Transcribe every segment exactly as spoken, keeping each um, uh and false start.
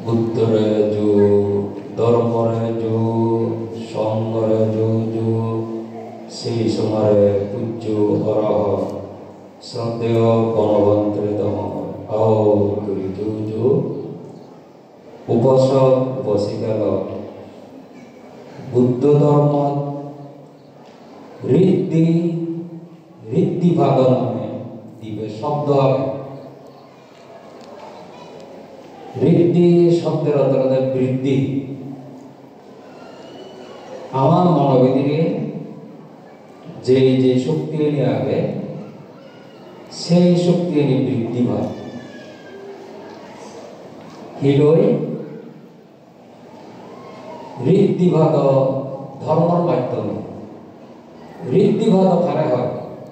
বুদ্ধরে যু ধর্মরে যু সংঘরে যু যু সেই সময়ে পূজ্য অরহ শ্রদ্ধেয় গণবন্ত্রে তম আও করি যু যু উপসক উপসিকাল বুদ্ধ ধর্ম ঋদ্ধি ঋদ্ধিভাগ নামে দিবে শব্দ হবে। ঋদ্ধি শব্দের অর্থ হচ্ছে বৃদ্ধি। আমার মনোবিদিকে যে যে শক্তি নিয়ে আগে সেই শক্তি নিয়ে বৃদ্ধি হয় হিলই ঋদ্ধিভাগ ধর্মের মাধ্যমে ঋদ্ধিভাগ কারে হয়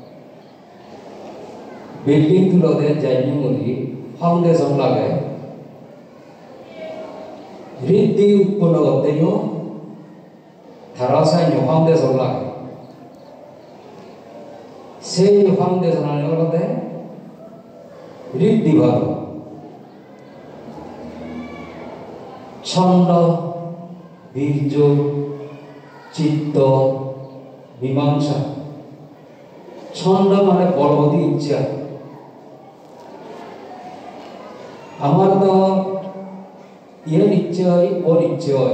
বিল্ডিং তুলতে যাইনি বলি ফাউন্ডেশন লাগে ঋদ্ধি উৎপন্ন করতেও ধারাসায়নিক ফাউন্ডেশন লাগে। সেই ফাউন্ডেশন বলতে ঋদ্ধিভাগ ছন্দ বীর্য চিত্ত মীমাংসা। ছন্দ মানে বলবতী ইচ্ছা। আমার তো ইয়ে ইচ্ছে হয় ওর ইচ্ছে হয়,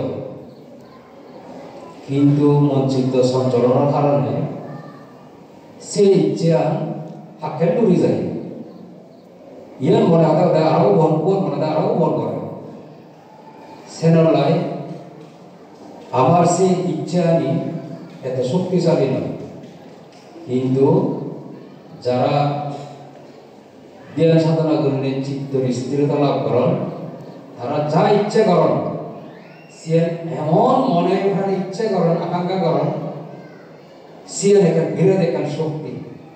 কিন্তু মন চিত্ত সঞ্চালনের কারণে সেই ইচ্ছা হাকের ডুবে যায়। ইয়ে মনে হাতে আরো বন ওর মনে আরো বন করে সেনলাই আমার সেই ইচ্ছা নি এত শক্তিশালী নয়। কিন্তু যারা ধ্যান সাধনা করলে চিত্তের স্থিরতা লাভ করেন তারা যা ইচ্ছে করেন সে এমন মনে ওখানে ইচ্ছে করেন আকাঙ্ক্ষা করেন সে দেখেন ঘিরে দেখেন শক্তি।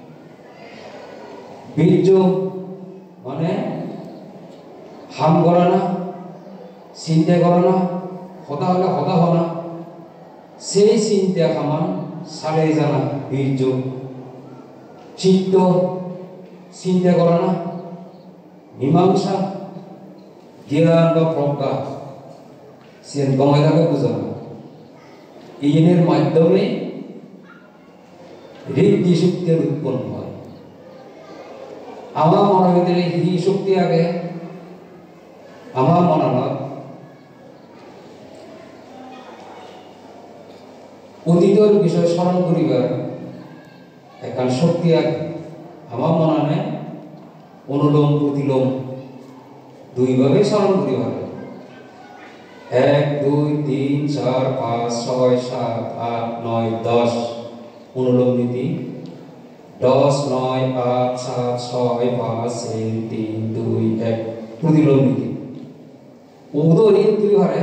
বীর্য মানে হাম করে না, চিন্তা করে না, হতা হলে হতা হয় না, সেই চিন্তা খামান সারে জানা বীর্য। চিত্ত চিন্তা করে না, মীমাংসা জ্ঞান বা প্রজ্ঞা সে গমায় থাকে বুঝে না। ইনের মাধ্যমে ঋদ্ধি শক্তির উৎপন্ন হয়। আমার মনের ভিতরে হি শক্তি আগে আমার মনে হয় অতীতের বিষয় স্মরণ করিবার একটা শক্তি আগে আমার মনে হয় অনুলোম প্রতিলোম দুইভাবে স্মরণ করিবার। এক দুই তিন চার পাঁচ ছয় সাত আট নয় দশ অনুলোম নীতি। দশ নয় আট সাত ছয় পাঁচ তিন তিন দুই এক প্রতিলোম নীতি। উদয় তুলি ভারে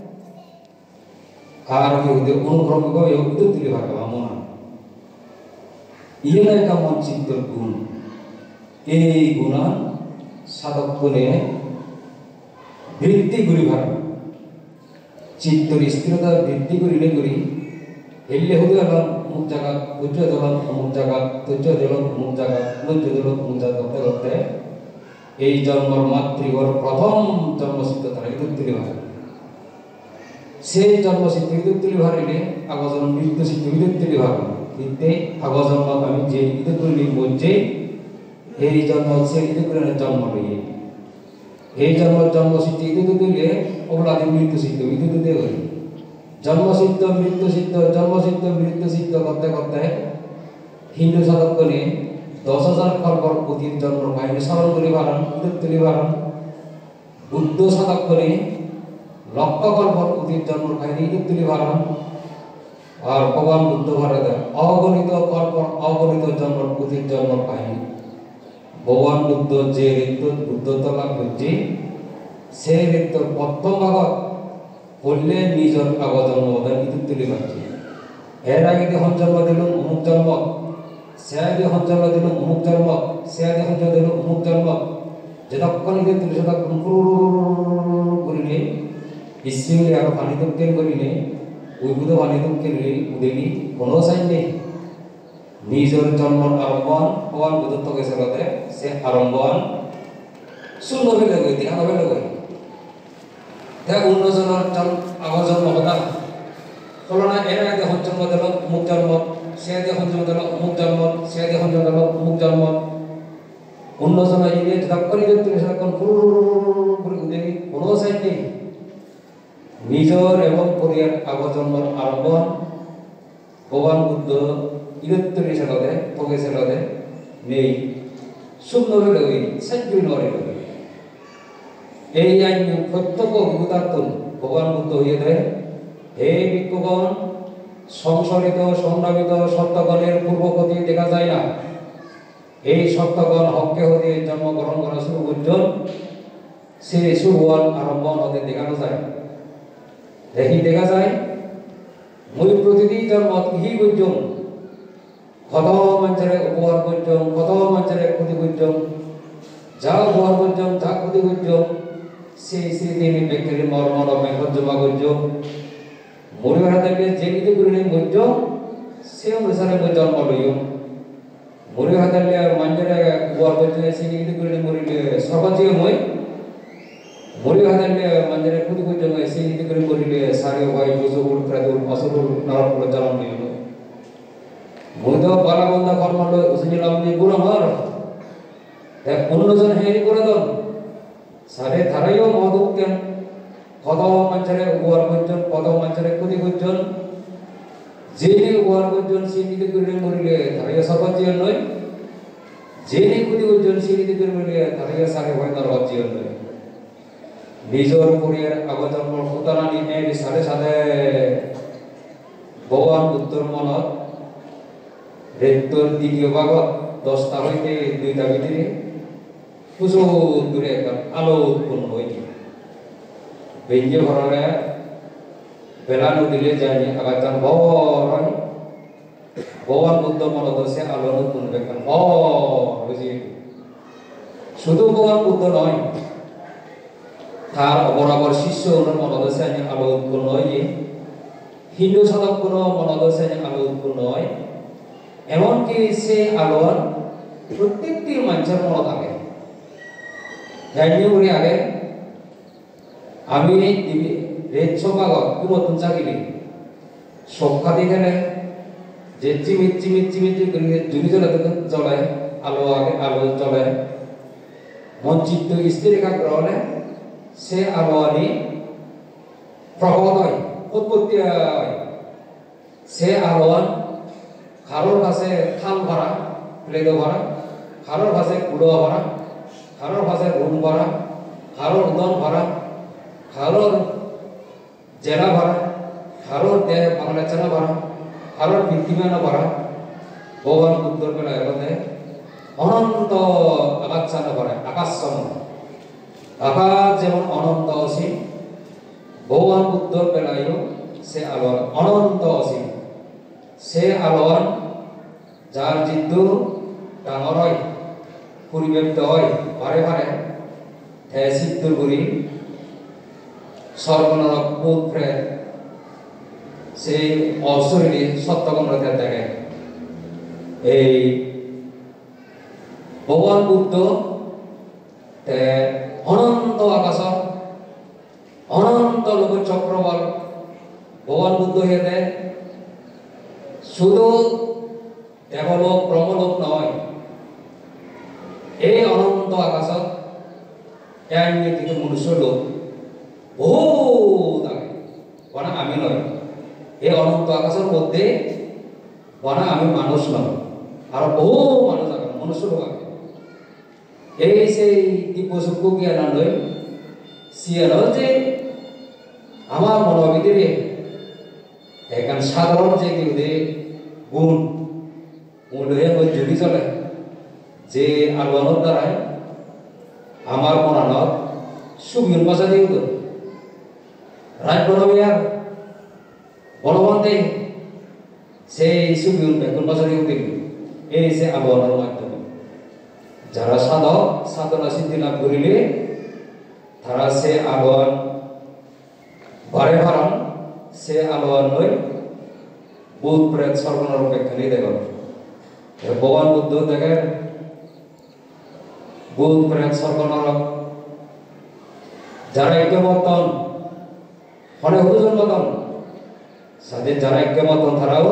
আর অনুক্রমিক উদয় তুলি ভারে আমার মনে হয় ইয়ে একটা মন চিত্তর গুণ। এই গুণা সাধক গুণে বৃদ্ধি করি ভার চিত্তর স্থিরতা বৃদ্ধি করিলে করি এলে হতে হলাম অমুক জায়গা ধৈর্য ধরলাম অমুক জায়গা ধৈর্য দিলাম অমুক জায়গা ধৈর্য দিলাম অমুক জায়গা করতে করতে এই জন্মর মাতৃগর প্রথম জন্মসিদ্ধ তারা ইদুর তুলি ভার। সেই জন্মসিদ্ধ ইদুর তুলি ভারিলে আগজন মৃত্যু সিদ্ধ ইদুর তুলি ভার। কিন্তু আগর জন্ম আমি যে ইদুর তুলি বলছে এই জন্ম সে ইদুর তুলি জন্ম লইয়ে এই জন্ম জন্মসিদ্ধ ইদুর তুলে ওগুলাদি মৃত্যু সিদ্ধ ইদুর তুলে করি জন্মসিদ্ধ মৃত্যু সিদ্ধ জন্মসিদ্ধ মৃত্যু সিদ্ধ করতে করতে হিন্দু সাধক করে দশ হাজার কল্পর প্রতির জন্ম কাহিনী স্মরণ করি ভারণ ইদুর তুলি ভারণ। বুদ্ধ সাধক করে লক্ষ কল্পর প্রতির জন্ম কাহিনী ইদুর তুলি ভারণ। আর ভগবান বুদ্ধ ভারতে অগণিত কল্প অগণিত জন্ম প্রতির জন্ম কাহিনী। ভগবান বুদ্ধ যে ঋতু বুদ্ধত্ব লাভ করছে সেই ঋতুর প্রথম ভাগত বললে নিজের আগত জন্ম ইদুর তুলি পাচ্ছে। এর আগে যখন জন্ম দিল অমুক জন্ম, সে আগে যখন জন্ম দিল অমুক জন্ম, সে আগে যখন জন্ম দিল অমুক জন্ম, যতক্ষণ ইদুর তুলি ততক্ষণ করিলে ইসমিলে আরো পানি দক্ষিণ করিলে ওই বুধ পানি দক্ষিণ উদেলি কোনো সাইন নেই। নিজের জন্মর আরম্ভন ভগবান বুদ্ধত্ব গেছে বলতে সে আরম্ভন শূন্য ফেলে গই দেখা ফেলে গই তে অন্যজনের আগর জন্ম কথা ফলনা এরা দেখুন জন্ম দিল অমুক জন্ম সে দেখুন জন্ম দিল অমুক জন্ম সে দেখুন জন্ম দিল অমুক জন্ম অন্যজনের ইয়ে ধাক্কা নিয়ে তুমি সেরকম করে দেখি কোনো সাইড নেই নিজর এবং পরিয়ার আগর জন্মর আরম্ভ ভগবান বুদ্ধ ইরত্তরি সেলদে পগে সেলদে নেই শূন্য হলে ওই সাইডুই নড়ে এই আইন প্রত্যক্ষ অভিজ্ঞতার্থন ভগবান বুদ্ধ হইয়ে দেয় হে ভিক্ষুগণ সংসারিত সংগ্রামিত সত্যগণের পূর্বগতি দেখা যায় না এই সত্যগণ হককে হতে জন্মগ্রহণ করা শুরু করছেন সে শুরুয়াল আরম্ভ হতে দেখানো যায় দেখি দেখা যায় মই প্রতিদিন জন্ম ইহি করছেন কত মানুষের উপহার করছেন কত মানুষের ক্ষতি করছেন যা উপহার করছেন যা ক্ষতি করছেন সেই স্মৃতি ব্যক্তির মর্মর মেঘর জমা করছেন মরিবার হাতে যে কিছু করে মধ্য সে অনুসারে জন্ম লইও মরিবার হাতে মানুষের উপহার করছেন সে কিছু করে মরিলে সর্বাধিক মই মরিবার হাতে মানুষের ক্ষতি করছেন সে কিছু করে মরিলে সারে হয় জোজগুল প্রাদুল অসুল নরকুল জন্ম লইল মধ্য বালাবন্ধা কর্ম লয় উসিলাম নি গুণ আমার দেখ অন্যজন হেরি করে দন সারে ধারাইও মহদুক্তেন কত মানুষের উপহার করছেন কত মানুষের ক্ষতি করছেন যিনি উপহার করছেন সেই নীতি করে মরিলে ধারাইয়া সর্বাজ্জীবন নয় যিনি ক্ষতি করছেন সেই নীতি করে মরিলে ধারাইয়া সারে হয় নরবাজ্জীবন নয় নিজর পরিয়ার আগজন্ম সুতরাং এর সাথে সাথে ভগবান বুদ্ধর মনত রেত্তর দ্বিতীয় ভাগত দশটা হইতে দুইটা ভিতরে প্রচুর দূরে একটা আলো উৎপন্ন হইতে বেঞ্জে ঘরে বেলানো দিলে যায়নি আবার তার ভর হয় ভগবান বুদ্ধ মনত সে আলো উৎপন্ন একটা ভর হয়েছে শুধু ভগবান বুদ্ধ নয় তার বরাবর শিষ্য ওনার মনত সে আলো উৎপন্ন হয় হিন্দু সাধক কোনো মনত সে আলো উৎপন্ন হয় এমনকি সে আলোর প্রত্যেকটি মানুষের মনে থাকে জানিয়ে উড়ে আগে আমি রেড সভাগত কুমতুন চাকিলি সক্ষা দিকে যে চিমিত চিমিত চিমিত জুড়ি জ্বলে জ্বলায় আলো আগে আলো জ্বলায় মন চিত্ত স্থির একাগ্র হলে সে আলো আনি প্রকট হয় উৎপত্তি হয় সে আলোয়ান কারোর কাছে থাল ভরা প্লেট ভরা কারোর কাছে কুড়ো ভরা কারোর কাছে রুম ভরা কারোর উদন ভরা কারোর জেলা ভরা কারোর দেহ বাংলা চেনা ভরা কারোর বৃত্তিমান ভরা ভগবান বুদ্ধর বেলায় বলে অনন্ত আকাশান ভরা আকাশন আকাশ যেমন অনন্ত অসীম ভগবান বুদ্ধর বেলায়ও সে আলোর অনন্ত অসীম সে আলোর যার জিদ্দু ডাঙর হয় পরিব্যাপ্ত হয় ভারে ভারে হে সিদ্ধুর গুরি সর্বনরক ভূত প্রেত সেই অশরীরী সত্যগণকে দেখে এই ভগবান বুদ্ধ অনন্ত আকাশ অনন্ত লোক চক্রবল ভগবান বুদ্ধ হেতে শুধু দেবলোক ব্রহ্মলোক নয় এই অনন্ত আকাশত কিন্তু মনুষ্য লোক বহুত আগে বনা আমি নয় এই অনন্ত আকাশের মধ্যে বনা আমি মানুষ নয় আর বহু মানুষ আগে মনুষ্য লোক আগে এই সেই দিব্যসুখ জ্ঞান নয় সিয়াল যে আমার মনের ভিতরে এখন সাধারণ যে কেউ গুণ মূল্যে জুড়ি চলে যে আলোয়ানোর দ্বারাই আমার মনানত সুবিন বাসা দিও তো রাজ বনবে আর বনবন্তে সেই সুবিন বেগুন বাসা দিও দিল এই সে আলোয়ানোর মাধ্যমে যারা সাধক সাধনা সিদ্ধি লাভ করিলে তারা সে আলোয়ান বারে ভারণ সে আলোয়ান নয় বুধ প্রেত সর্বনরক ব্যাখ্যানি দেখুন ভগবান বুদ্ধ দেখেন বুধ প্রেত সর্বনরক যারা ইতিমধ্যন হনে হুদু জন্মদন সাথে যারা একমত তারাও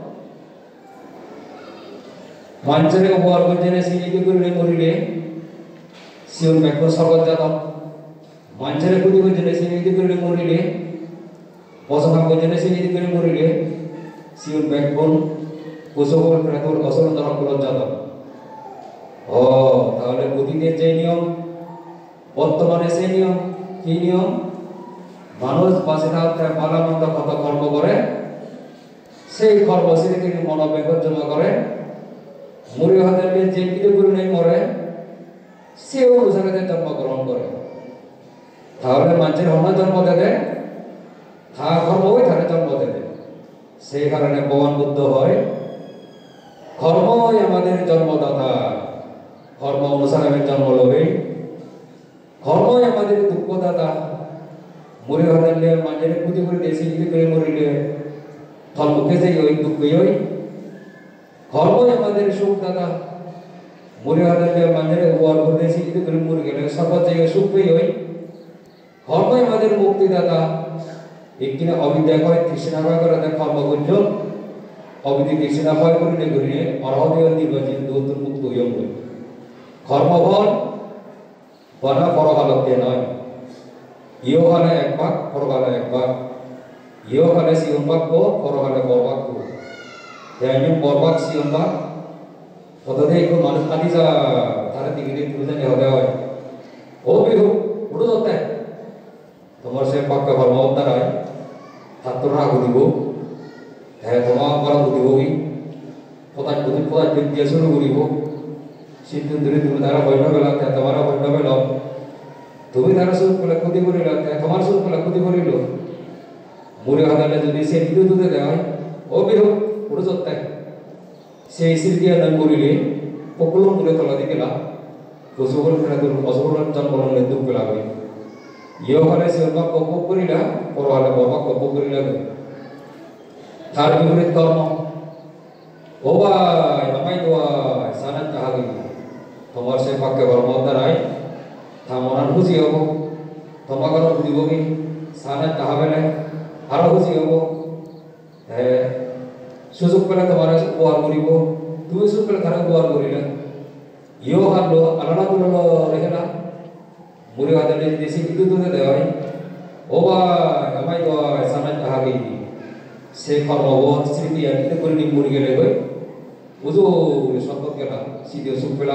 মঞ্চরে উপহার করছেন সিনিকে করলে মরিলে সিউন ব্যাখ্য স্বর্গত জাতক মঞ্চরে কুদি করছেন সিনিকে করলে মরিলে বসভাগ করছেন সিনিকে করে মরিলে সিউন ব্যাকবোন কুসবল প্রেতর অসল নরকুল জাতক ও তাহলে অতীতের যে নিয়ম বর্তমানে সেই নিয়ম কি নিয়ম মানুষ বাঁচে থাকতে ভালো মন্দ কত কর্ম করে সেই কর্ম সেদিকে মনোবেগ জমা করে মরি হাতে যে কিছু গুরু নেই মরে সে অনুসারে জন্মগ্রহণ করে তাহলে মানুষের হন জন্ম দেবে থা কর্ম ওই তাহলে জন্ম দেবে সেই কারণে ভগবান বুদ্ধ হয় কর্মই আমাদের জন্মদাতা কর্ম অনুসারে আমি জন্ম লবে কর্মই আমাদের দুঃখদাতা মরে হাতে মানুষের ক্ষতি করে দেশে যদি করে মরিলে ফল মুখে যাই ওই দুঃখই ওই কর্মই আমাদের সুখ দাতা মরে হাতে মানুষের উপহার করে দেশে যদি করে মরে গেলে সর্বত জায়গায় সুখ পেয়ে ওই কর্মই আমাদের মুক্তিদাতা একদিনে অবিদ্যা করে তৃষ্ণা ভয় করে কর্ম করল অবিদ্যা তৃষ্ণা ভয় করিলে করিলে অরহদেব নির্বাচিত দৌত্র মুক্ত হইম বই কর্মফল বনা পরকালকে নয় ইহকালে এক ভাগ পরকালে এক ভাগ ইহকালে সিয়ন বাক্য পরকালে বরবাক্য তাই বরবাক সিয়ন বাক পদে একটু মানুষ আদি যা তারা দিকে দিকে তুলে জানি হতে হয় ও বিহু উঠো ধরতে তোমার সে পাক্কা কর্ম দ্বারায় ছাত্ররা ঘুরিব হ্যাঁ তোমার করা ঘুরিব কি পদার্থ প্রতি পদার্থ দিয়ে শুরু করিব সিদ্ধ ধরে তুমি তারা বৈধ বেলা তোমার বৈধ বেল তুমি তারা সুখ পেলে ক্ষতি করিল তোমার সুখ পেলে ক্ষতি করিল মুড়ে হাতালে যদি সে বিদ্যুৎ দুধে দেয় ও বিহু উঠো ধরতে সেই স্মৃতিয়া নাম করিলে পকুল মূলে তলা দিকে লাভ পশুবল অসবল জন্মগ্রহণের দুঃখ লাভ হয় ইহকালে সিয়নবাক কপ করিলা পরকালে বরবাক কপ করিলা তার বিপরীত কর্ম ও ভাই আমাই দোয়াই সানাত কাহাগি তোমার সে পাক্কে কর্ম দ্বারাই থামনার খুশি হব তোমাকে বুঝিব কি সানাত কাহাবে না আরো খুশি হব হ্যাঁ সুযোগ পেলে তোমার উপহার করিব তুমি সুযোগ পেলে তারা উপহার করিলা ইহ হারলো আলাদা করলো রেখে না মুড়ি হাতে দেশি বিদ্যুৎ দুধে দেওয়াই ও ভাই আমাই দোয়াই সানাত কাহাগি সে কর্মবোধ স্মৃতি আনিতে করে নি মুড়ি গেলে হই বুঝো সম্পদ গেলা সিধে সুখ পেলা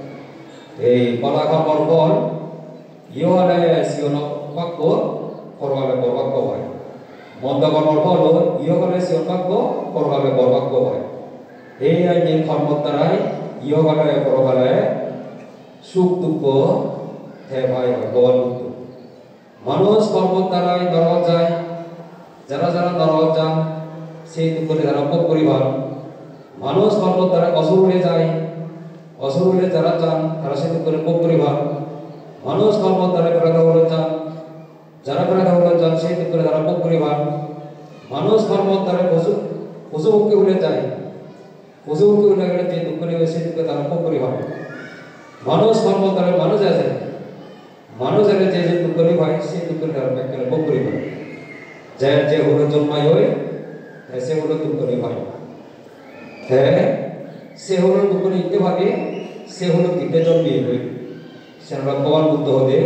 এই বলা কর্মর ফল ইহলে সিয়ন বাক্য পরকালে বরবাক্য হয় মন্দ কর্মর ফল ইহকালে সিয়ন বাক্য পরকালে বরবাক্য হয় এই আইনে কর্মর দ্বারাই ইহকালে পরকালে সুখ দুঃখ হে ভাই ভগবান বুদ্ধ মানুষ কর্মর দ্বারাই নরক যায় যারা যারা নরক যান সেই দুঃখ যারা ভোগ পরিবার মানুষ কর্ম দ্বারা অসুর হয়ে যায় অসুর হলে যারা যান তারা সেই দুঃখ ভোগ পরিবার মানুষ কর্ম দ্বারা প্রেত হলে যান যারা প্রেত হলে যান সেই দুঃখ যারা ভোগ পরিবার মানুষ কর্ম দ্বারা পশু পশুপক্ষী হলে যায় পশুপক্ষী হলে গেলে যে দুঃখ নেবে সেই দুঃখ তারা ভোগ পরিবার মানুষ কর্ম দ্বারা মানুষ আছে মানুষ এলে যে যে দুঃখ নেবে সেই দুঃখ তারা ব্যাখ্যা ভোগ পরিবার যে যে হলো জন্মাই হয় সে হলো দুঃখ নেই ভাই হ্যাঁ সে হলো দুঃখ নিতে ভাবে সে হলো তিনটে জন্মিয়ে হই সে ভগবান বুদ্ধ হতে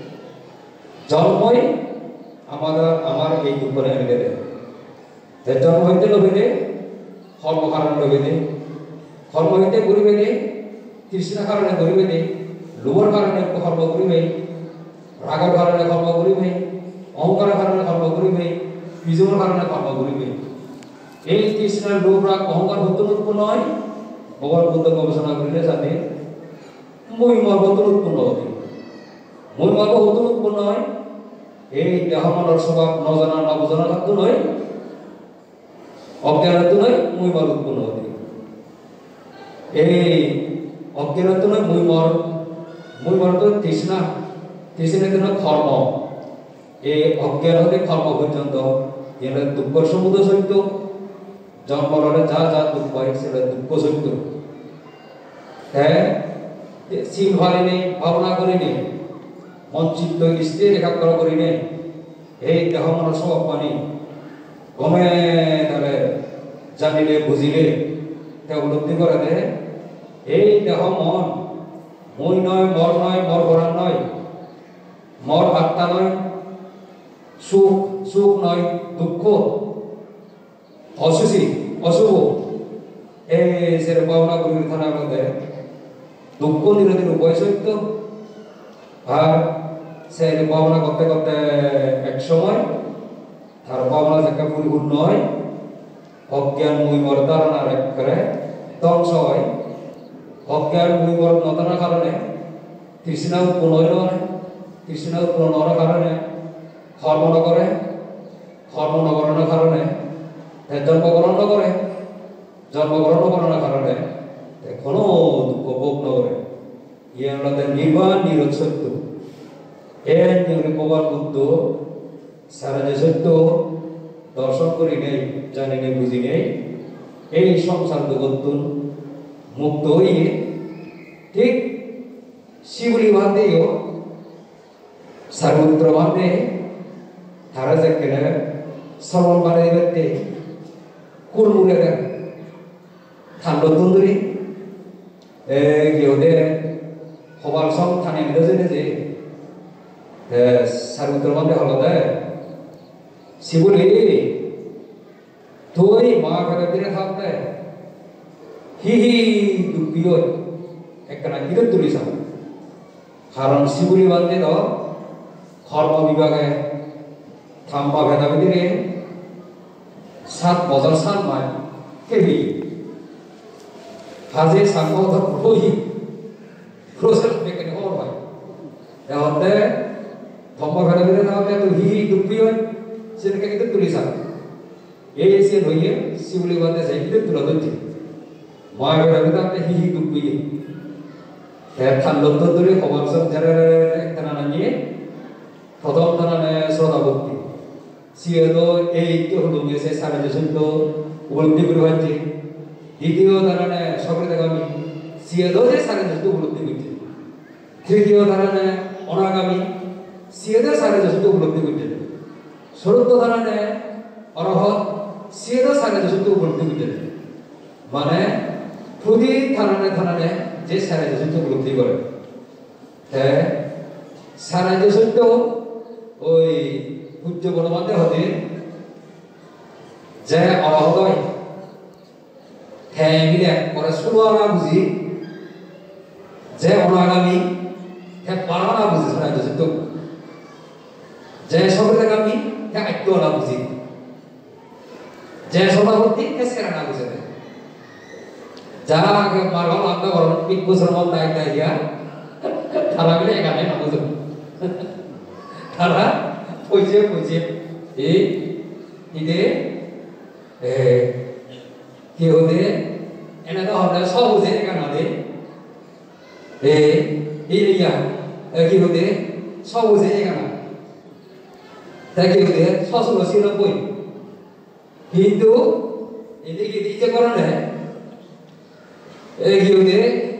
জন্মই আমাদের আমার এই দুঃখ এনে দেবে যে জন্ম হইতে লোভে দে কর্ম কারণ লোভে দে কর্ম হইতে গরিবে দে তৃষ্ণা কারণে গরিবে দে লোভর কারণে কর্ম করিবে রাগের কারণে কর্ম করিবে অহংকারের কারণে কর্ম করিবে বিজয়ের কারণে কর্ম করিবে এই তৃষ্ণার লোভ রাগ অহংকার হতে উৎপন্ন হয় ভগবান বুদ্ধ গবেষণা করিলে সাথে মই মর্ম উৎপন্ন হবে মই মর্ম হতে উৎপন্ন হয় এই দেহ মনের স্বভাব নজনা নবজনা থাকতো নয় অজ্ঞানত নয় মই মর উৎপন্ন হবে এই অজ্ঞানত নয় মই মর মই মর তো তৃষ্ণা তৃষ্ণার জন্য কর্ম এই অজ্ঞান হতে কর্ম পর্যন্ত এগুলো দুঃখ সমুদ্র সত্য জন্ম হলে যা যা দুঃখ হয় সেটা দুঃখ সত্য হ্যাঁ শিল ভারি নেই ভাবনা করি নেই মন চিত্ত স্থির একাগ্র করি নেই এই দেহ মন সব পানি গমে তাহলে জানিলে বুঝিলে তে উপলব্ধি করে দে এই দেহ মন মই নয় মর নয় মর ভরান নয় মর আত্মা নয় সুখ সুখ নয় দুঃখ অসুচি অশুভ এই সেরে পাওনা গুরুর থানার মধ্যে দুঃখ নিরোধীর উপায় সত্য আর সেরে পাওনা করতে করতে এক সময় তার পাওনা থেকে পরিপূর্ণ হয় অজ্ঞান মুই মর ধারণার এক করে ধ্বংস হয় অজ্ঞান মুই মর নতনার কারণে তৃষ্ণা উৎপন্ন হইল মানে তৃষ্ণা উৎপন্ন হওয়ার কারণে কর্ম নকরে কর্ম নকরণের কারণে জন্মগ্রহণ করে জন্মগ্রহণ করানোর কারণে কোনো দুঃখ ভোগ নকরে ইয়ে আমাদের নির্বাণ নিরোধ সত্য এর নিউরি প্রবাল বুদ্ধ সারা যে সত্য দর্শন করি নেই জানি নেই বুঝি নেই এই সংসার জগৎতুন মুক্ত হইয়ে ঠিক শিবলি বান্ধেও সার্বত্র বান্ধে তারা যেখানে শ্রবণ বাড়ে দেখতে কুড়মুড়ে দেন ঠান্ডা তন্দুরি গিয়ে খবর সব থানে নিতে যে সার্বত্র বান্ধে হলো দেয় শিবলি তুই মা ফেলে দিনে থাকতে হি হি দুঃখী একটা গিরে তুলিস কারণ শিবলি বান্ধে তো কর্ম বিভাগে থাম্পা ভেদা ভেদিরে সাত বছর সাত মাস কেবি হাজে সাংগত রহি প্রসেস মেকানি হল ভাই এহতে থাম্পা ভেদা ভেদিরে থাকতে তো হি হি দুঃখী হয় সেটাকে কিন্তু তুলিস এই এসে রইয়ে শিবলি বান্ধে সেই কিন্তু তুলা ধরছি মা ভেদা ভেদা থাকতে হি হি দুঃখী ঠান্ডা ধরে খবর সব যারা একটা নানা নিয়ে প্রথম তারা শ্রদ্ধা ভক্তি সিয়ে তো এই তো হলো গেছে সারা দেশের তো উপলব্ধি করে পাচ্ছে দ্বিতীয় তারা সকলে দেখামি সিয়ে তো যে সারা দেশ তো উপলব্ধি করছে তৃতীয় তারা অনাগামী সিয়ে তো সারা দেশ তো উপলব্ধি করছে চতুর্থ তারা অরহত সিয়ে তো সারা দেশ তো উপলব্ধি করছে মানে প্রতি থানানে থানানে যে সারা দেশ তো উপলব্ধি করে হ্যাঁ সারা দেশ তো ওই পূজ্য বনমাতে হতে যে অরহত হ্যাঁ মিলে পরে শুনো না বুঝি যে অনাগামী হ্যাঁ পারা না বুঝি সারা দেশ তো যে সবেগামী হ্যাঁ একটু না বুঝি যে সভাপতি হ্যাঁ সেরা না বুঝে যারা আগে মারবার লাগতে বরং পিক বছর মন দায় দায় দিয়া তারা মিলে এখানে না বুঝো তারা পয়সে পয়সে এই ইদে এ কি হতে এনা তো হতে সব বুঝে এখানে দে এ এই রিয়া কি হতে সব বুঝে এখানে তাই কি হতে ছশো আশি নব্বই কিন্তু এদিকে দিতে করো না এই কি হতে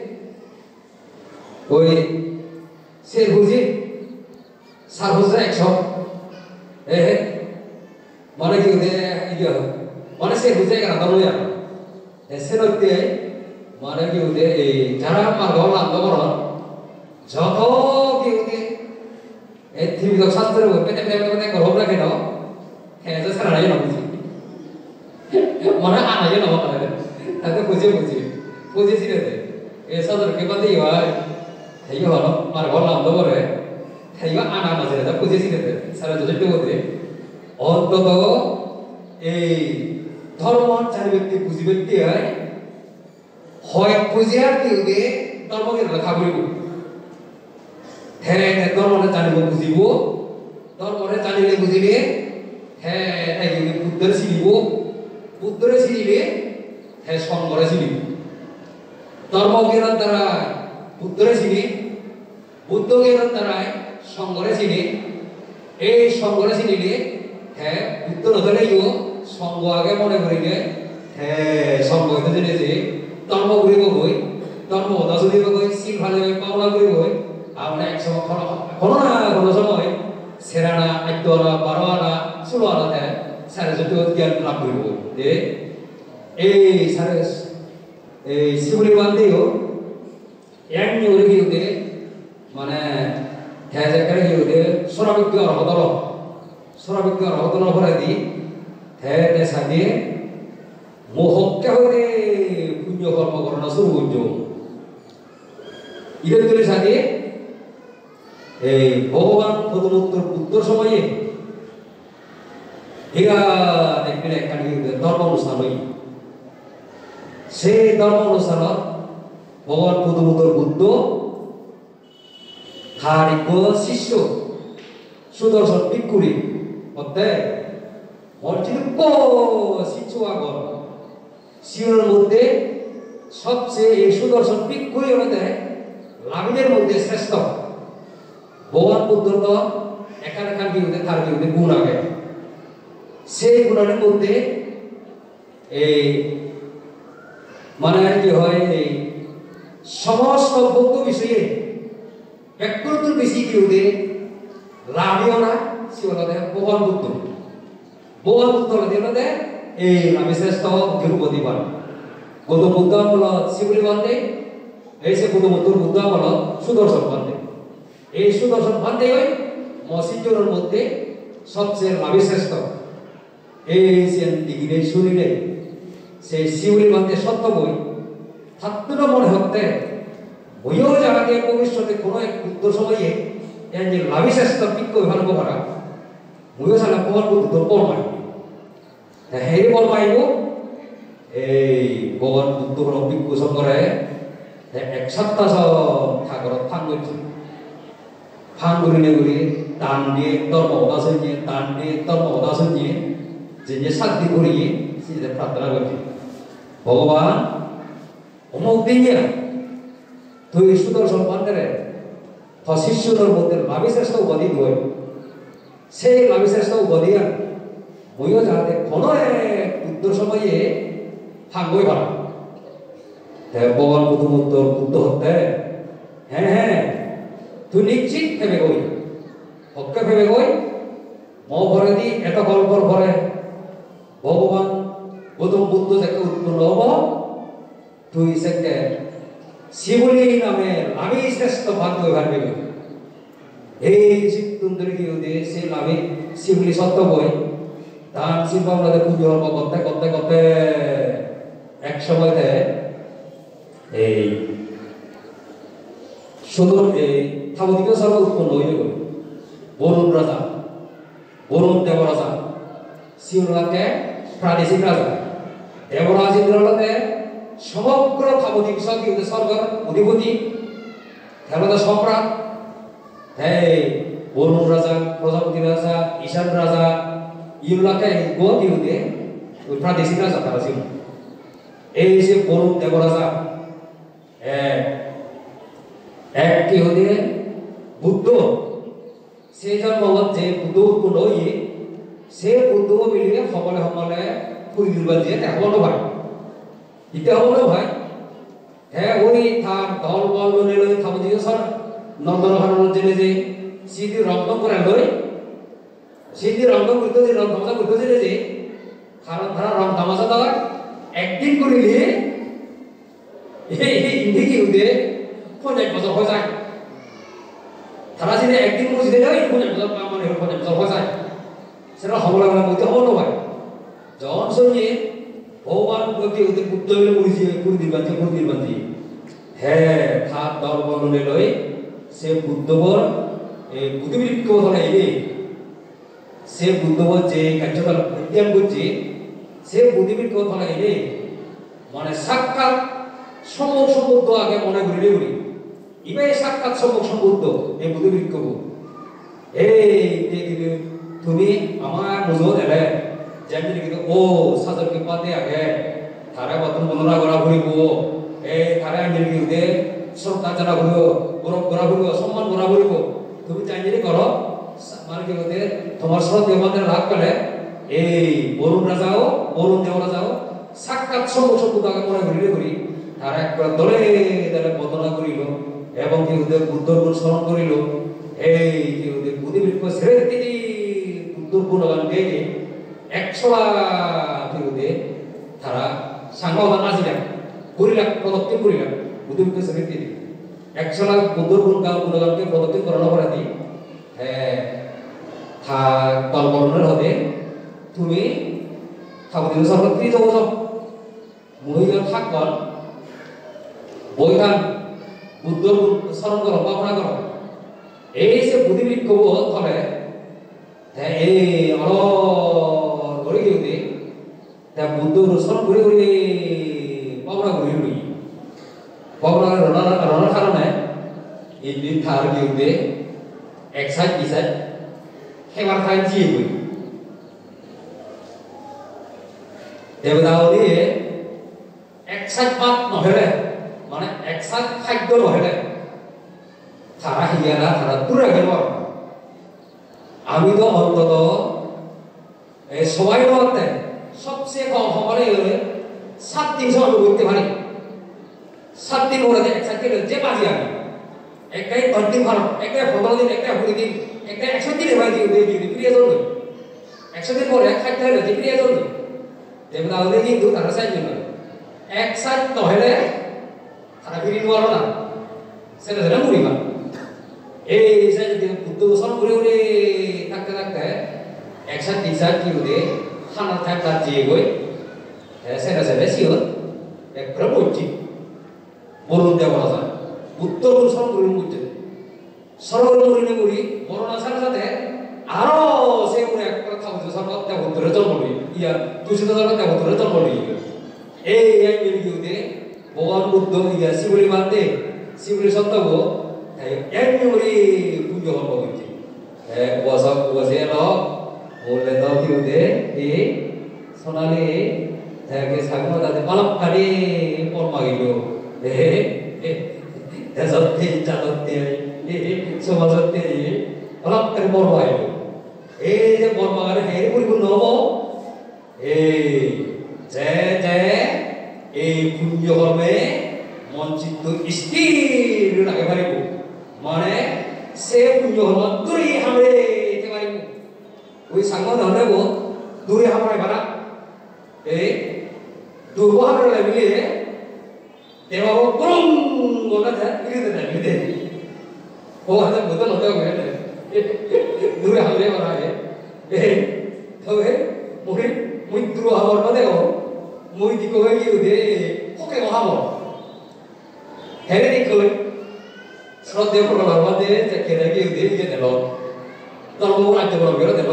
ওই সে বুঝি সার বুঝে একশো এ মানে কি হতে ইয়ে মানে সে বুঝে কেন দময়া সে নতে মানে কি হতে এই যারা আমার ঘর আন্দোলন যত কি হতে এই থিবিদ শাস্ত্রের পেটে পেটে পেটে গরম রাখে না হ্যাঁ যে সারা নাই না বুঝি মানে আনাই না মানে তাতে বুঝে বুঝি বুঝেছি রে এ সাদর কে বাদে হয় এই হলো আমার ঘর আন্দোলন তাইবা আনা না যেটা বুঝেছি রে সারা জগতে বলতে অন্তত এই ধর্ম চার ব্যক্তি বুঝি ব্যক্তি হয় হয় বুঝিয়ার দিউদে ধর্মকে রক্ষা করিব হ্যাঁ হ্যাঁ ধর্মটা জানিব বুঝিব ধর্মটা জানিলে বুঝিলে হ্যাঁ এই বুদ্ধরে চিনিব বুদ্ধরে চিনিলে হ্যাঁ সংঘরে চিনিব ধর্ম জ্ঞানের দ্বারা বুদ্ধরে চিনি বুদ্ধ জ্ঞানের দ্বারা সংঘরে চিনি এই সংঘরে চিনিলে হ্যাঁ বুদ্ধ নধরেও সংঘ আগে মনে করিলে হ্যাঁ সংঘ হইতে জেনেছে ধর্ম ঘুরিব বই ধর্ম দশ দিব বই শিল ভালো পাওনা করিব বই আমরা এক সময় কোনো না কোনো সময় সেরানা আট আনা বারো আনা ষোলো আনাতে সাড়ে চোদ্দ জ্ঞান লাভ করব যে এই সাড়ে এই শিবলি বান্ধেও এক নিউরে গিয়ে মানে হেজাকারে গিয়ে সরাবিজ্ঞ অর্হতল সরাবিজ্ঞ অর্হতল ভরে দি হে দেশা দিয়ে মোহকে হয়ে পুণ্য কর্ম করোনা শুরু করছো ইদের তুলে সাথে এই ভগবান প্রথমোত্তর উত্তর সময়ে এরা দেখবেন একখানে ধর্ম অনুষ্ঠান হই সেই ধর্ম অনুষ্ঠান ভগবান প্রথমোত্তর বুদ্ধ হারিক শিষ্য সুদর্শন ভিক্ষুরি অর্থে মসজিদ শিষ্য আগর শিওর মধ্যে সবচেয়ে এই সুদর্শন ভিক্ষুরি হতে লাভিনের মধ্যে শ্রেষ্ঠ ভগবান বুদ্ধর তো একান একান কি হতে তার কি হতে গুণ আগে সেই গুণের মধ্যে এই মানে কি হয় এই সমস্ত ভক্ত বিষয়ে ব্যক্তিগত বেশি কি হতে লাভিও না সে হতে ভগবান বুদ্ধ ভগবান বুদ্ধ হতে এই লাভি শ্রেষ্ঠ দ্রৌপদী বান গৌতম বুদ্ধ হল শিবলি বান্ধে এই সে গৌতম বুদ্ধ হল সুদর্শন বান্ধে এই সুদর্শন বান্ধে ওই মসজিদের মধ্যে সবচেয়ে লাভি শ্রেষ্ঠ এই যে ডিগ্রি শরীরে সেই শিবলি বান্ধে সত্য বই থাকতে মনে হতে বইও জানাকে ভবিষ্যতে কোনো এক বুদ্ধ সময়ে এর যে লাভি শ্রেষ্ঠ বিজ্ঞ ভালো করা বইও সালা ভগবান বুদ্ধ পরমাই হে পরমাইব এই ভগবান বুদ্ধ হল বিজ্ঞ সংগ্রহে এক সপ্তাহ ঠাকুর ফান করছে ফান করিলে করি দান দিয়ে ধর্ম উদাসন নিয়ে দান দিয়ে ধর্ম উদাসন নিয়ে যে যে শান্তি করিয়ে সে প্রার্থনা করছে ভগবান অমুক দিনে তুই সুদর্শন বান্ধে শিষ্যদের মধ্যে লাভি শ্রেষ্ঠ উপাধি হয় সেই লাভি শ্রেষ্ঠ উপাধি বইও যাতে কোনো এক বুদ্ধ সময়ে থাকবই ভালো ভগবান প্রথমত বুদ্ধ হতে হ্যাঁ হ্যাঁ তুই নিশ্চিত ভেবে গই হকে ভেবে গই ম ভরে দি এত গল্পর ভরে ভগবান গৌতম বুদ্ধ যাকে উৎপন্ন হব তুই সেকে শিবলি নামে লাভি শ্রেষ্ঠ ভাগ্য ভাববে এই চিত্তুন্দর কি হতে সেই লাভি শিবলি সত্য বই দান শিল্প আমাদের পুজো হল করতে করতে করতে এক সময়তে এই সুদূর এই থাবতীয় সর্ব উৎপন্ন হইল বরুণ রাজা বরুণ দেবরাজা শিবরাজকে প্রাদেশিক রাজা দেবরাজ ইন্দ্রনাথে সমগ্র থাবতী বিষয় কি স্বর্গের অধিপতি দেবতা সম্রাট হ্যাঁ বরুণ রাজা প্রজাপতি রাজা ঈশান রাজা ইউলাকে গতি হতে প্রাদেশিক রাজা তারা ছিল এই যে বরুণ দেবরাজা এক কি হতে বুদ্ধ সেই জন্ম যে বুদ্ধ উৎপন্ন হইয়ে সে বুদ্ধ মিলিয়ে সকলে সকলে ফুরি দিবা দিয়ে হলো ভাই ইতে হলো ভাই হ্যাঁ ওই থার দল বল লই লই থাবতীয় সর নন্দনকানন জেনে যে সিদ্ধি রত্ন করে লই সিদ্ধি রঙ্গ করতে যে রং তামাশা করতে যে কারণ তারা রং তামাশা দেওয়ার একদিন করিলে এই ইন্দি কি হতে পঞ্চাশ বছর হয়ে যায় তারা যদি একদিন মসজিদে যায় পঞ্চাশ বছর মানে পঞ্চাশ বছর হয়ে যায় সেটা হবলা বলা বলতে হলো ভাই যখন শুনি ভগবান কি হতে বুদ্ধ হইলে পড়েছি পুরি দিবান্তি পুরি দিবান্তি হ্যাঁ খাত দল বর্ণনে লই সে বুদ্ধবর এই বুদ্ধিবৃক্ষ ধরা এলে সে বুদ্ধবর যে কার্যকাল উদ্যান করছে সে বুদ্ধিবৃক্ষ ধরা এলে মানে সাক্ষাৎ সম্মুখ সম্বুদ্ধ আগে মনে করিলে করি ইবে সাক্ষাৎ সম্মুখ সম্বুদ্ধ এই বুদ্ধিবৃক্ষ এই দেখলে তুমি আমার মুজো দেলে যেমন কিন্তু ও সাজর কে পাতে আগে তারা বাতন বন্দনা করা ঘুরিব এই তারা আঞ্জলি দিতে শ্রদ্ধা জানা ঘুরিব গৌরব করা ঘুরিব সম্মান করা ঘুরিব তুমি চাইজলি করো মানে কি হতে তোমার শ্রদ্ধা আমাদের লাভ পেলে এই বরুণ রাজাও বরুণ দেবরাজাও সাক্ষাৎ সম্মুখ সম্বুদ্ধ আগে মনে করিলে করি তারা একবার দলে দলে বন্দনা করিল এবং কি হতে বুদ্ধর গুণ স্মরণ করিল এই কি হতে 무대를 그 세레띠디 부들부들한 데에 엑소라 기우데 타라 상가와 나지냐 고릴라 프로덕트 고릴라 무대를 그 세레띠디 엑소라 부들부들한 부들부들한 게 프로덕트 거라나 버라디 다 떨거를 하되 둘이 타고든 서로 뛰어오서 모이가 탁건 모이가 무들 서로 걸어 빠꾸나 걸어 에이세 부디비 거고 털에 대 어로 노래 기우디 대 무들 서로 그리 그리 빠꾸나 그리 빠꾸나 러나 러나 하라네 이 타르 기우디 엑사이트 이사이트 해마타인 지구이 대부다우디 엑사이트 맛 너해래 মানে একসাথ খাদ্য নহলে তারা হিয়ারা তারা দূরে গেল আমি তো অন্তত এই সবাই মধ্যে সবচেয়ে কম সময় হলে সাত দিন সময় করতে পারি সাত দিন করে একসাথে যে বাজি আমি একটাই দশ দিন ভালো একটাই পনেরো দিন একটাই কুড়ি দিন একটাই একশো দিনে ভাই দিয়ে দিয়ে প্রিয় চলবে একশো দিন পরে খাদ্য হলে যে প্রিয় চলবে যেমন আমাদের কিন্তু তারা চাই জন্য একসাথ নহলে তারা ফিরি নোয়ারো না সেটা সেটা মরিবা এই যদি বুদ্ধ সব ঘুরে ঘুরে থাকতে থাকতে একসাথ তিনসাথ কি হতে খানা থাকা দিয়ে গই সেটা সেটা সিও একবার বলছি বলুন দেওয়া যায় উত্তর কোন সব ঘুরে বুঝছে সরল মরিনে মরি মরণার সাথে সাথে আরো সে উনি একটা খাবো সব দেব ধরে জন্ম লই ইয়া দূষিত জন্ম দেব ধরে জন্ম লই এই এক মিনিট হতে ভগবান বুদ্ধ ইয়া শিবলি মানতে শিবলি সত্তাব এক মেমরি পুজো হল হইছে এক বছর বসে এল বললে দাও কি হতে এ সোনালি তাকে সাগর দাদে পালক কারি পর মাগিল এ এ সত্যি চালতে এ সমাজতে পালক কারি পর মাগিল এই যে পর মাগারে হেরি পরিপূর্ণ হব এই যে যে এই পুণ্য কর্মে মঞ্চিত স্থির রাখতে পারিব মানে সে পুণ্য কর্ম দূরে হামড়ে যেতে পারিব ওই সাঙ্গ ধরেব দূরে হামড়াই পারা এই দুর্ব হামড়ে লাগলে দেবাব গরম গোটা দেয় বিলিতে দেয় বিলিতে ও হাতে বোতল হতে হবে দূরে হামড়ে পারা এই তবে মুখে মুখ দূর হামড় না দেব মুই দিকে হয়ে গিয়ে দে ওকে মহাবো হেরে দিকে শ্রদ্ধে প্রকার মধ্যে যে খেলে গিয়ে দে গিয়ে দিল ধর্ম রাজ্য বড় বেরো দিল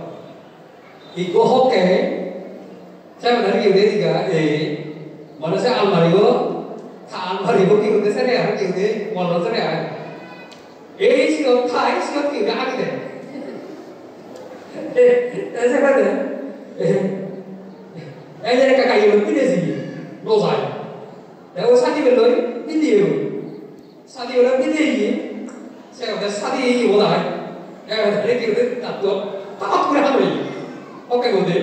ইগো হকে saya benar gini juga eh mana saya almarigo almarigo gitu deh saya harus gitu deh walau saya eh sih kok thai sih kok gitu ada deh eh saya kata eh eh jadi kakak yang pindah sih dosai ya usah di beloi pindah sadi orang pindah ini saya kata sadi ini udah ya dari gitu deh tak tuh tak kurang apa ini oke gitu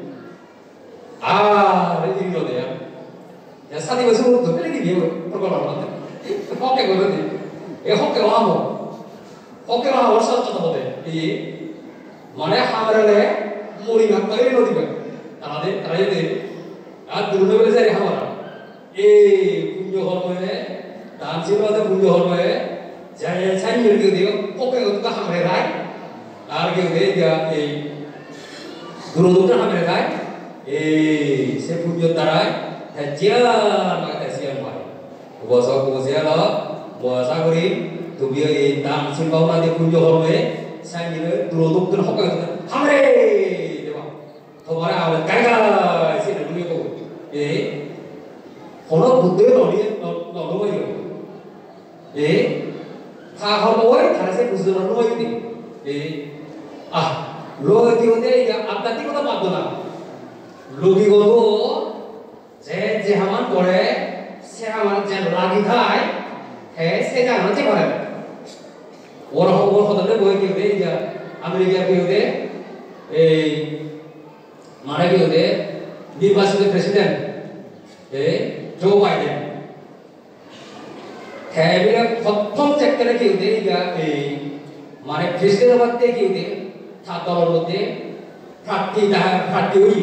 ah ini loh ya ya saat itu semua tuh ini dia pergaulan banget oke gue nanti ya oke kamu oke lah harus satu satu deh ini mana hamil deh muri nggak tahu ini loh juga karena deh karena deh ah dulu nih belajar ya hamil eh punya hormone dan siapa tuh punya hormone jadi saya nyuruh dia oke itu kan hamil deh lagi deh dia eh dulu tuh kan hamil deh eh saya punya tarai hajian maka hajian mai bahasa bahasa lo bahasa kuri tu biar tang simpau nanti punya horme saya ni dulu tu kan hokka tu hamre dewa tomara awal kaya sih dulu itu eh kalau buddha nori nori itu eh tak hormoi karena saya buddha nori itu eh ah lo itu deh ya apa tadi kita maklum লোকি গরু যে যে হামান পড়ে সে হামান যে লাগি খায় হে সে জানো যে করে ওর ওর হতলে বই কি দে যা আমেরিকা কি দে এই মানে কি দে নির্বাচিত প্রেসিডেন্ট এ জো বাইডেন হেবিরা প্রথম চেক করে কি দে যা এই মানে খ্রিস্টানদের মধ্যে কি হতে তার দলের মধ্যে প্রার্থী প্রার্থী হই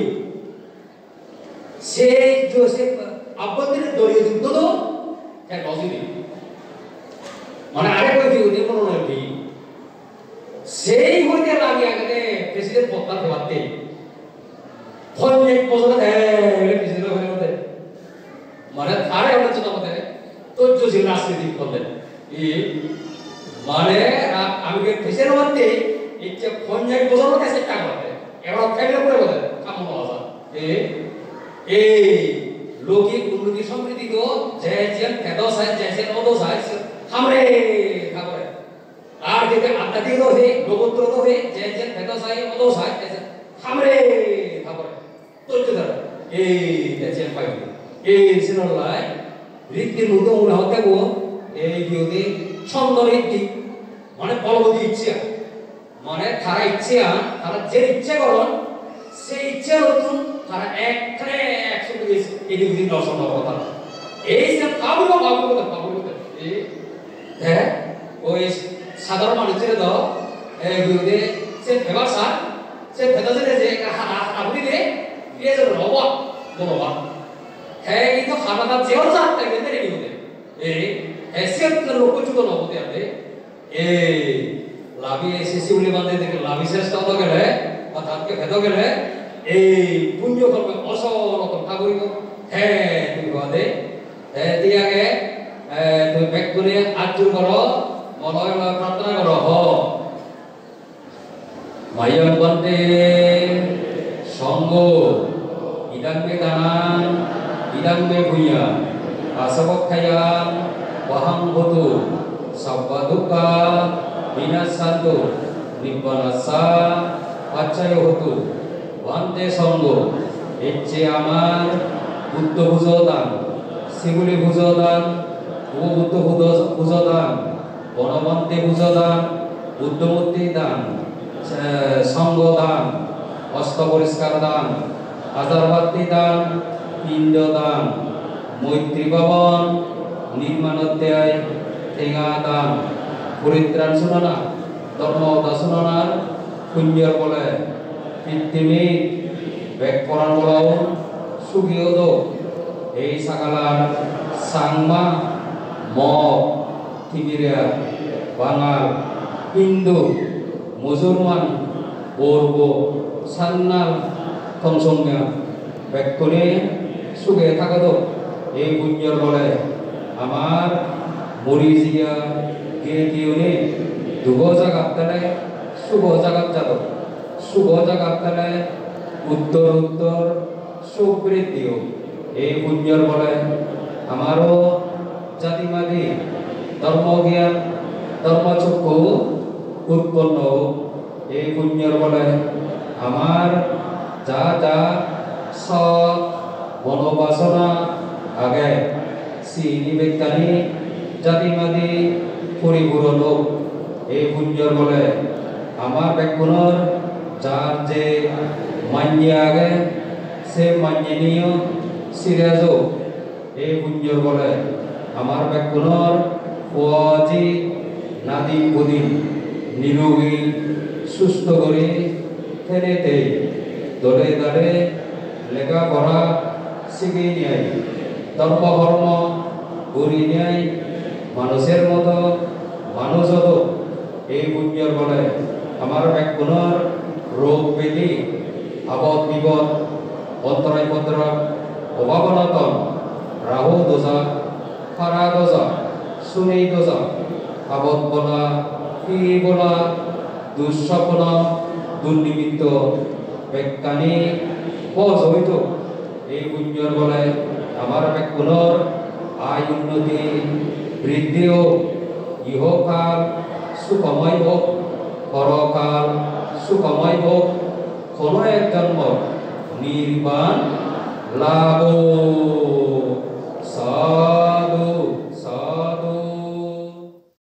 সে জোসেফ আব্বাদের দলীয় যুদ্ধ তো হ্যাঁ নজরে মানে আরেক কি হতে মনোনয়ন দিই সেই হইতে লাগে আগে প্রেসিডেন্ট পদটা দেওয়াতে ফোন এক পর্যন্ত হ্যাঁ প্রেসিডেন্ট হয়ে ওঠে মানে আরে হচ্ছে আমাদের তথ্য ছিল রাজনীতি করলেন এই মানে আমি প্রেসিডেন্ট হতে ইচ্ছে ফোন এক পর্যন্ত কাছে টাকা করতে এবার ফেলে করে বলে কাম হওয়া এই এই লৌকিক উন্নতি সমৃদ্ধি তো যে যে ফেদো সাই যে যে ওদো সাই হামরে খাবরে আর যেতে আধ্যাত্মিক তো হে লোকত্র তো হে যে যে ফেদো সাই ওদো সাই হামরে খাবরে তো যেটা এই যে পাই এই সিনলাই রীতির মতো মনে হতে গো এই বিউটি ছন্দ রীতি মানে বলবতী ইচ্ছা মানে তারা ইচ্ছা তারা যে ইচ্ছা করেন সেই ইচ্ছা নতুন তারা একখানে একসঙ্গে এই দুদিন দর্শন কথা এই যে পাবো পাবো কথা পাবো কথা এই হ্যাঁ ওই সাধারণ মানুষের তো এই বিরুদ্ধে সে ব্যবসা সে ভেতরে যে আপনি যে এই যে রবা বলবা হ্যাঁ কিন্তু খানাটা যেও যাতে কিন্তু রেডি হতে এই এসেট লোক যুগ নবতে আপনি এই লাভি এসেসি বলে বাঁধে দেখে লাভি শেষটা তো গেলে বা তাকে ভেদ গেলে এই পুণ্য করবে অসল কথা কইব হ্যাঁ তুমি বাদে হ্যাঁ দিয়াকে তুমি ব্যাক করে আজুর করো মলয় প্রার্থনা করো হ মায়াম বন্দে সঙ্গ ইদাং মে দানাং ইদাং মে ভূয়া আসবক্ষয়াম বহং হতু সব্বা দুঃখা বিনাশান্তু নিব্বানাসা আচ্ছায় হতু বন্দে সঙ্গ ইচ্ছে আমার বুদ্ধ ভুজদান শিগুলি ভুজদান ও বুদ্ধ ভুজদান বনবন্তে ভুজদান বুদ্ধমূর্তি দান সঙ্গ দান অস্ত পরিষ্কার দান আজারবাতি দান পিণ্ড দান মৈত্রী ভবন নির্মাণ অধ্যায় ঠেঙা দান পরিত্রাণ শুনানা ধর্ম দাসনার পুণ্যর বলে পৃথিবী ব্যাগ পরাণ বলাও সুগীয় দো এই সাকালার সাংমা ম থিবিরা বাঙাল হিন্দু মুসলমান বর্গ সান্নাল থংসংজ্ঞা ব্যাগকনে সুগে থাকতো এই পুণ্যর বলে আমার মরিজিয়া গে দিওনে দুব জাগাত তালে শুভ জাগাত যাব শুভ জাগাত তালে উত্তর উত্তর সুবৃদ্ধিও এই পুণ্যর বলে আমারও জাতিমাদি ধর্মজ্ঞান ধর্মচক্ষু উৎপন্ন এই পুণ্যর বলে আমার যা যা সৎ মনোবাসনা আগে সিনি বিজ্ঞানী জাতিমাদি পরিপূরণ হোক এই পুণ্যর বলে আমার ব্যাকুণর যার যে মান্য আগে সে মান্যনীয় সিরাজ এই পুণ্যর বলে আমার ব্যাকুণর ওয়াজি নাদিম বুদিন নিরোগী সুস্থ করে ফেলে দেয় দলে দলে লেখাপড়া শিখে নেয় ধর্ম কর্ম করি নেয় মানুষের মতো মানুষ হতো এই পুণ্যর বলে আমার ব্যাকুণর রোগ ব্যাধি আবদ বিপদ অন্তরায় পত্র অভাবনতন রাহু দোষা খারা দোষা শুনি দোষা আবদ বলা কি বলা দুঃস্বপ্ন দুর্নিমিত্ত বৈজ্ঞানিক পথ হইত এই পুণ্যর বলে আমার ব্যাকুণর আয় উন্নতি বৃদ্ধি হোক ইহকাল সুখময় হোক পরকাল সুখময় হোক কোনো এক জন্ম নির্বাণ লাভ সা